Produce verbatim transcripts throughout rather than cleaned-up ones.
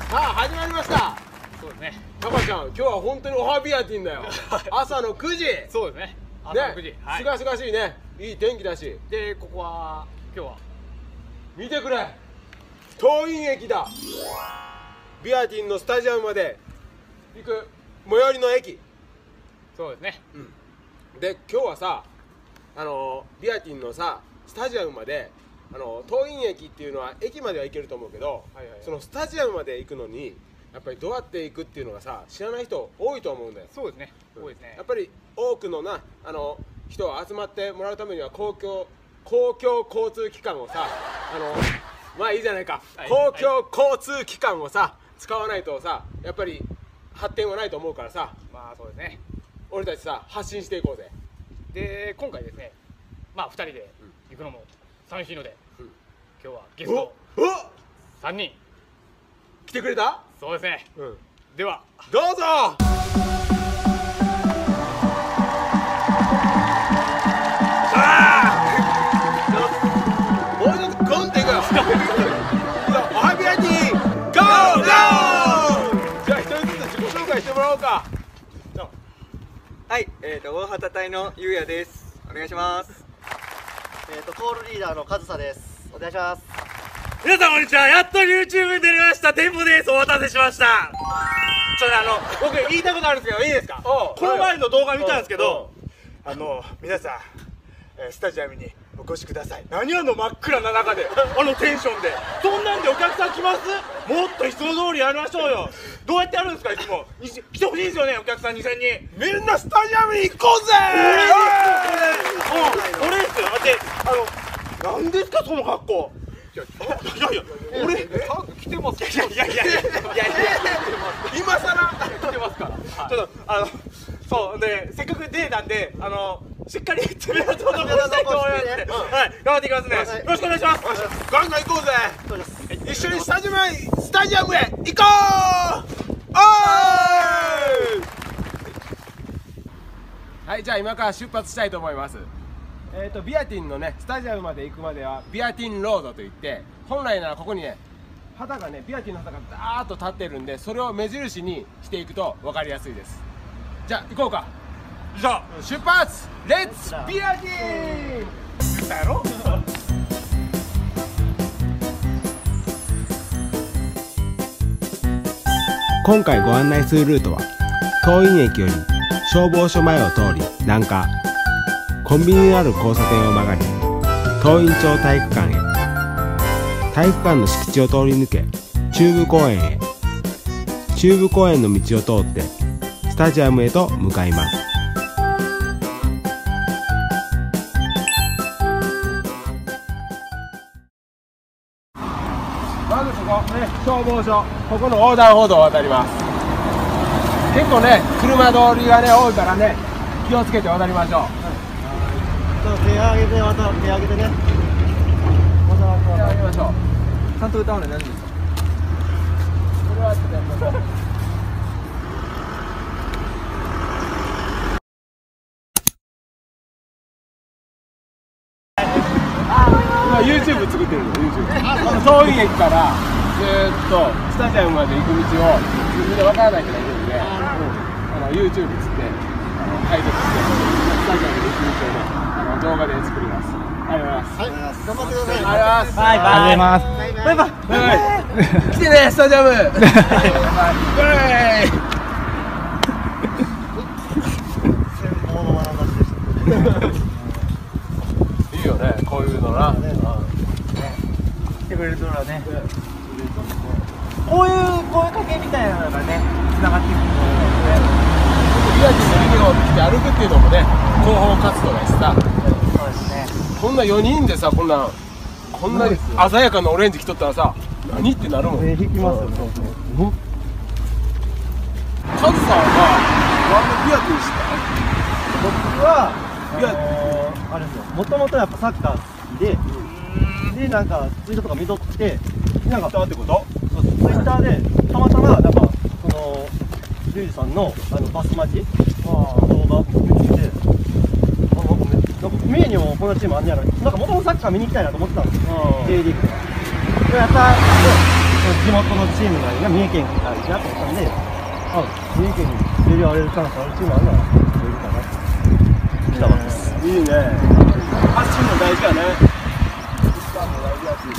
さあ始まりました。 そうですね。 タカちゃん、今日は本当におはビアティンだよ。朝のくじ。 そうですね。朝のくじ。 すがすがしいね。いい天気だし。 で、ここは今日は見てくれ。東院駅だ。ビアティンのスタジアムまで行く最寄りの駅。 そうですね。 うん。で、今日はさ、あのビアティンのさスタジアムまで。あの東院駅っていうのは駅までは行けると思うけど、はいはい、そのスタジアムまで行くのにやっぱりどうやって行くっていうのがさ知らない人多いと思うんだよ。 そうですね、うん、多いですね。 やっぱり多くのなあの人を集まってもらうためには公共公共交通機関をさあのまあいいじゃないか、はい、公共交通機関をさ使わないとさやっぱり発展はないと思うからさ、 まあそうですね、 俺たちさ発信していこうぜ。 で今回ですね、まあふたりで行くのも寂しいので、うん、今日はゲストさんにん来てくれた。 そうですね、うん、ではどうぞ。さあもうちょっとゴンっていくよ。おはビアティンゴーゴー。じゃあ一人ずつ自己紹介してもらおうか。 はい、えっ、ー、と大畑隊のゆうやです。お願いします。 えっとコールリーダーのかずさです。お願いします。 皆さんこんにちは。やっと YouTube に出れましたテンポです。お待たせしました。ちょっとあの僕言いたいことあるんですけどいいですか。この前の動画見たんですけど、あの皆さん、えー、スタジアムにお越しください。何あの真っ暗な中であのテンションでそんなんでお客さん来ます？もっといつも通りやりましょうよ。どうやってやるんですか。いつも来てほしいですよね、お客さんにせんにん。 みんなスタジアムに行こうぜ。 俺ですよ。だってあの何ですかその格好。いやいや俺来てます。 いやいやいやいやいや今さら来てますから。 ちょっとあのそうでせっかく出たんであのしっかり爪痕を残したいと思います。はい頑張っていきますね。よろしくお願いします。 ガンガン行こうぜ。一緒にスタジアムへスタジアムへ行こう。おーい。はい、じゃあ今から出発したいと思います。えーとビアティンのねスタジアムまで行くまではビアティンロードといって本来ならここにね旗がねビアティンの旗がダーッと立ってるんでそれを目印にしていくと分かりやすいです。じゃあ行こうか。 じゃあ出発レッツビアティン。 言ったやろ。 今回ご案内するルートは東院駅より消防署前を通り南下コンビニのある交差点を曲がり東院町体育館へ体育館の敷地を通り抜け中部公園へ中部公園の道を通ってスタジアムへと向かいます。まずここね消防署ここの横断歩道を渡ります。結構ね車通りがね多いからね気をつけて渡りましょう。 手上げて、また手上げてね。またまたやりましょう。 ちゃんと歌うの何ですか。 これはちょっとやりましょう。今 YouTube 作ってるんですよ。YouTube。東院駅からずーっとスタジアムまで行く道を自分で分からない人がいるんで、あの YouTube つってあの解説してスタジアムで行く道をね。動画で作ります。ありがとうございます。 頑張ってください。 ありがとうございます。 バイバイ。バイバイ。 バイバイ。来てねスタジアム。バイバイ。いいよねこういうのな。 来てくれるとはね。こういう声かけみたいなのがね繋がっていくんですよね。 ビアティンのユニフォーム着て歩くっていうのもね広報活動だしさ。 そうですね。 こんなよにんでさこんなこんな鮮やかなオレンジ着とったらさ何ってなるもん。 引きますよね。 カズさんはなんでビアティンしたの？ 僕はビアあのー、あれですよ。もともとやっぱサッカー好きで、でなんかツイートとか見とってなんかってことそうツイッターでたまたまなんかそのリュウジさんのあのバス待ちの動画見つけて、あなんかめなんか三重にもこんなチームあんねやろ。なんかもともとサッカー見に行きたいなと思ってたんですよ。J リーグとか。でやったで地元のチームがいいな、三重県から行きなと思ったんで、あ、三重県に出るあれるチャンスあるチームあるなら出るかなって来たわけです。 いいね。発信も大事だね。一番も大事だし。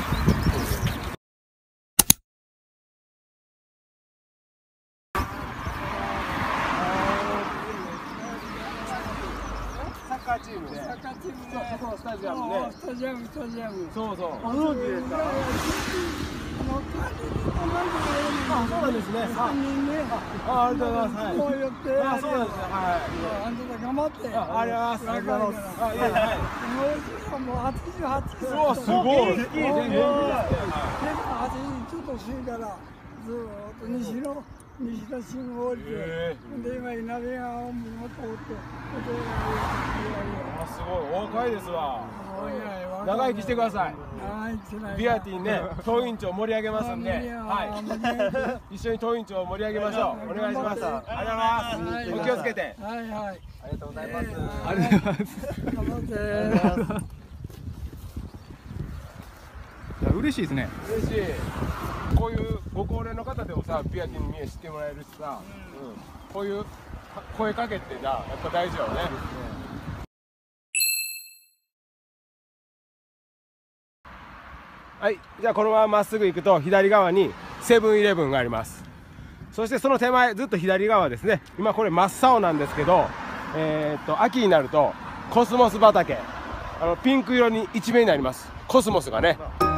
サッカーチームで。サッカーチームで。そう、そこのスタジアムね。スタジアム、スタジアム。そうそう。ご存知ですか。あ、そうなんですね。三人ね。あ、ありがとうございます。こう言って。あ、そうなんですね。はい。あんた頑張って。あ、ありがとうございます。あ、いやいや。もうはちじゅうはち。そう、すごい。いいですね。はちじゅうちょっと過ぎからずっと西の西の信号降りて、で今稲部川を見事通って。あ、すごい。お若いですわ。長生きしてください。ビアティンね、東院長盛り上げますんで、はい、一緒に東院長を盛り上げましょう。お願いします。ありがとうございます。お気をつけて。はいはい。ありがとうございます。ありがとうございます。頑張って。いや、嬉しいですね。嬉しい。こういうご高齢の方でもさ、ビアティンに見え知ってもらえるしさ、うん、こういう声かけってじゃやっぱ大事よね。はい、じゃあこのまままっすぐ行くと左側にセブンイレブンがあります。そしてその手前ずっと左側ですね。今これ真っ青なんですけど、えー、っと秋になるとコスモス畑、あのピンク色に一面になります。コスモスがね。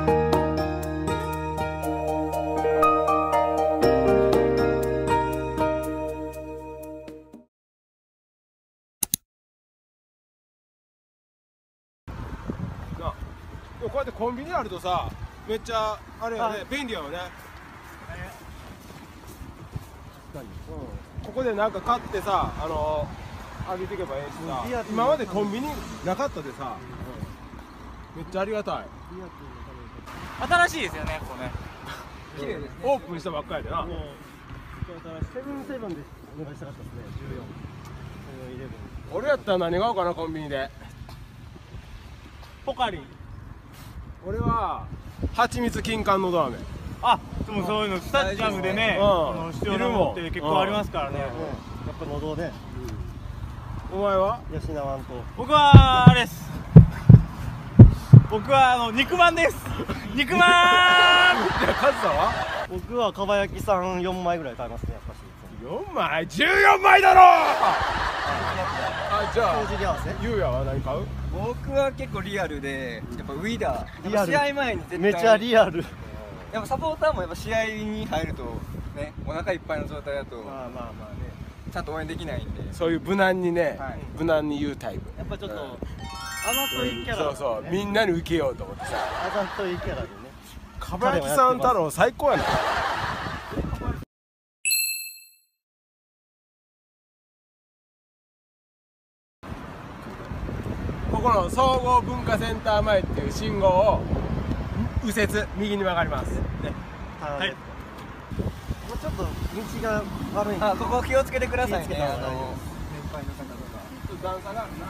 こうやってコンビニあるとさ、めっちゃあれよね、便利やよね。ここでなんか買ってさ、あのあげていけばええしさ、今までコンビニなかったでさ、めっちゃありがたい。 新しいですよね、ここね。 綺麗ですね。 オープンしたばっかりでな。 セブンセブンでお願いしたかったですね。じゅうよん、セブンイレブン。 俺やったら何買おうかな、コンビニで。 ポカリ。 俺は蜂蜜金柑のど飴。 あ、でもそういうのスタジアムでね、必要なものって結構ありますからね。 やっぱ喉で。 お前は？ 養わんと。 僕はあれです。僕はあの肉まんです。肉まん。じゃあカズさんは？ 僕はかば焼きさんよんまいぐらい買いますね、やっぱし。 よんまい？じゅうよんまいだろ。あ、じゃあゆうやは何買う？ 僕は結構リアルで、やっぱウィダー、試合前に絶対めちゃリアル。 やっぱサポーターもやっぱ試合に入るとね、お腹いっぱいの状態だと、まあまあまあね、ちゃんと応援できないんで、 そういう無難にね、はい、無難に言うタイプ。 やっぱちょっと、うん、あざといキャラ、ね、 そうそう、みんなに受けようと思ってさ、 あざといキャラでね。 かば焼きさん太郎最高やな。ここの総合文化センター前っていう信号を右折右に曲がります。ね、 はい。もうちょっと道が悪い。 あ、ここ気をつけてくださいね。あの年配の方とか。 ちょっと段差があるな。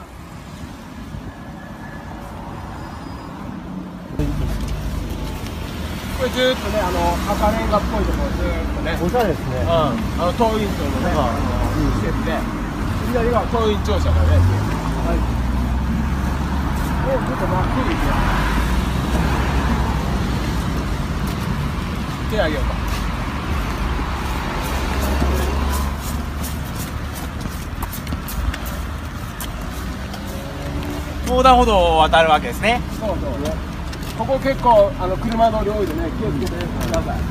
これずーっとね、あの赤レンガっぽいところずーっとね。 おしゃれですね。うん。 あの東院町のね、施設で、左が東院庁舎がね。はい。ちょっとまっすぐ行くよ。手あげようか。 横断歩道を渡るわけですね。 そうそう。ここ結構あの車通り多いでね、気をつけてください。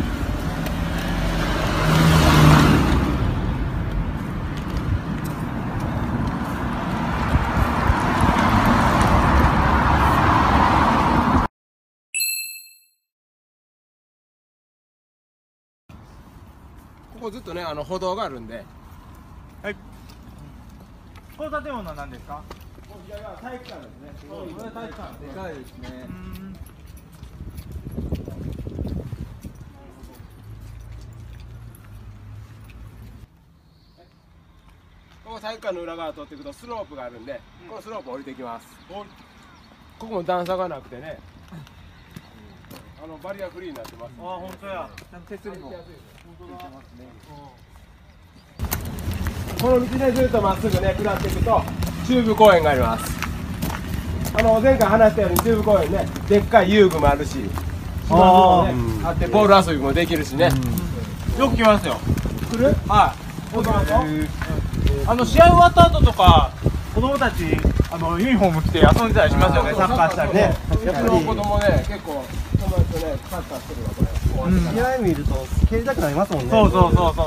ここずっとね、あの歩道があるんで。 はい。この建物は何ですか？ いやいや、体育館ですね。すごい。これ体育館。でかいですね。ここ体育館の裏側通っていくとスロープがあるんで、このスロープ降りていきます。ここも段差がなくてね。 あのバリアフリーになってます。 あ、本当や。 ちゃんと手すりも。 この道でずっとまっすぐね下っていくと中部公園があります。あの前回話したように中部公園ね、でっかい遊具もあるし、芝生もねあってボール遊びもできるしね。 よく来ますよ。 来る？ はい。あの試合終わった後とか子供たちあのユニフォーム着て遊んでたりしますよね。サッカーしたりね。 やっぱり子供ね結構友達とねサッカーしてるわこれ。 試合見ると蹴りたくなりますもんね。 そうそうそうそう。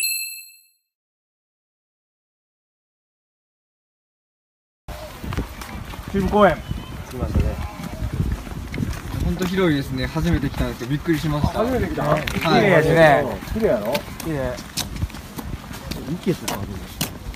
中部公園。 来ましたね。 本当広いですね。初めて来たんですけどびっくりしました。 初めて来た？ はい綺麗やしね。 綺麗やろ？ 綺麗。 池とかあるんです。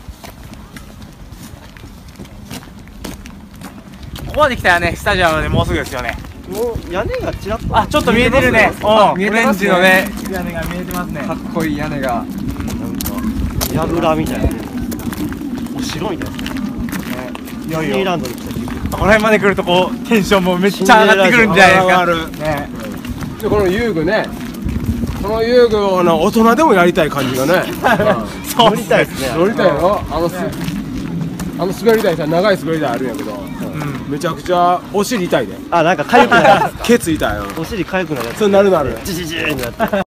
ここまで来たらね、スタジアムでもうすぐですよね。 もう屋根がちらっと。 あ、ちょっと見えてるね。うん、 見えオレンてますねジのね、屋根が見えてますね。 かっこいい屋根が。 なんか櫓みたいなね。お城みたいな。 いよいよディズニーランドに来た気分。 この辺まで来るとこうテンションもめっちゃ上がってくるんじゃないですか。 上がるね。 でこの遊具ね、この遊具をあの大人でもやりたい感じがね。 そう乗りたいですね。 乗りたいやろ？あのすあの滑り台さ、長い滑り台あるんやけど、めちゃくちゃお尻痛いで。 あ、なんか痒くなるやつ。 ケツ痛いよ。 お尻痒くなるやつ。 そうなるなる。 ジジジーになって。 さ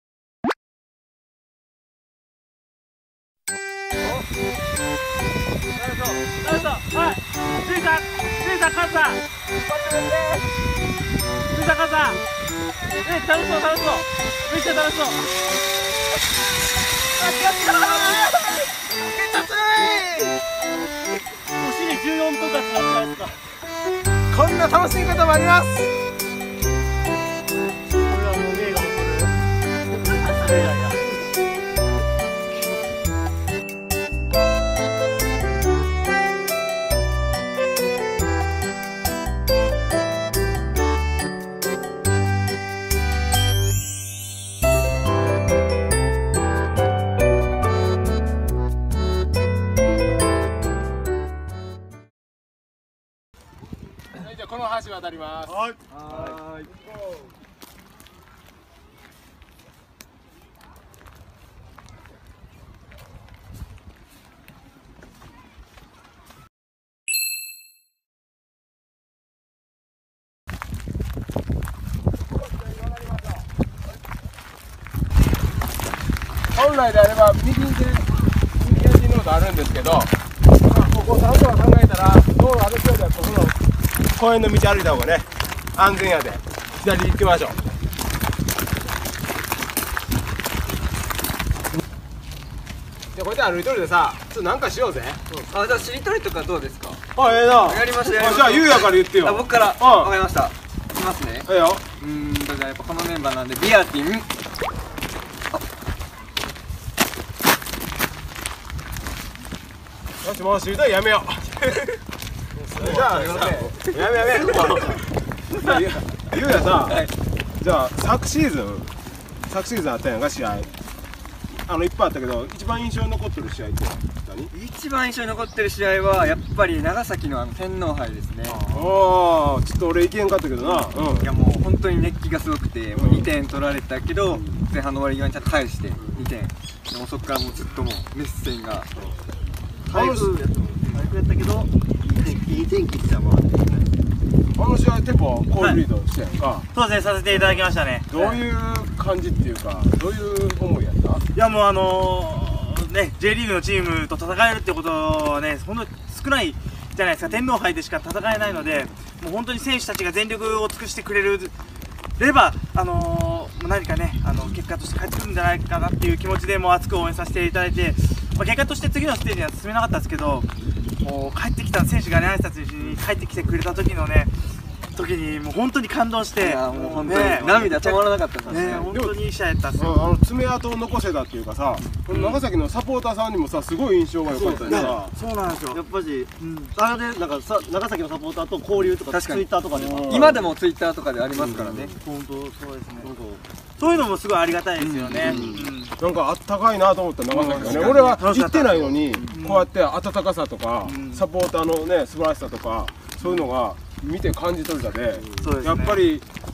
ん、はい。ルイさん、ルイさん、カズさん。ルイさん、カズさん。え、楽しそう、楽しそう。めっちゃ楽しそう。あ、やったー。めっちゃ強い。 お尻じゅうよんとかつなったやつか。 こんな楽しみ方もあります。 これはもう目が起こる。滑り台だ。 じゃあこの橋渡ります。 はい。 はーい。本来であれば右に右足のロードあるんですけど、まあ、ここさんとか考えたら道路歩くよりはここの公園の道歩いた方がね安全やで。左行きましょう。じゃあこうやって歩いとるでさ、ちょっとなんかしようぜ。 あ、じゃあしりとりとかどうですか？ あ、ええな。 やりましたやりましたあ、じゃあゆうやから言ってよ。 あ、僕からうんわかりました。いきますね。 ええよ。 うーんと、じゃあやっぱこのメンバーなんでビアティン。 よし、もうしりとりやめよう。じゃあやめやめやめ。ゆゆうやさ、 はい。 じゃあ昨シーズン昨シーズンあったやんか試合。あのいっぱいあったけど一番印象に残ってる試合って何？ 一番印象に残ってる試合はやっぱり長崎のあの天皇杯ですね。 ああ、ちょっと俺行けんかったけどな。うん。 いやもう本当に熱気がすごくて、もうにてん取られたけど、前半の終わり際にちゃんと返してにてん。でもそこからもうずっともう熱戦が。 台風やった台風やったけど、いい天気って言ったらまあ。 あの試合テンポコールリードしてやんか。 そうですね、させていただきましたね。 どういう感じっていうか、どういう思いやった？ いやもうあのー、ね、J リーグのチームと戦えるってことはね、ほんと少ないじゃないですか。天皇杯でしか戦えないので、もう本当に選手たちが全力を尽くしてくれるれば、あのー、何かね、あの結果として帰ってくるんじゃないかなっていう気持ちでもう熱く応援させていただいて、まあ、結果として次のステージには進めなかったんですけど、もう帰ってきた選手がね、挨拶に帰ってきてくれた時のね、時にもう本当に感動しいて、 やもう本当にね、 涙止まらなかったですね、 ね。 本当にいい試合やったっすうん、 よ。 あの爪痕を残せたっていうかさ、この長崎のサポーターさんにもさすごい印象が良かったよさ。 そうなんですよ。 やっぱり、あれでなんかさ長崎のサポーターと交流とか確かにツイッターとかでも今でもツイッターとかでありますからね。 本当そうですね。そういうのもすごいありがたいですよね。 なんかあったかいなと思った長崎がね。俺は行ってないのにこうやって温かさとかサポーターのね素晴らしさとかそういうのが見て感じ取れたで、 そうですねやっぱり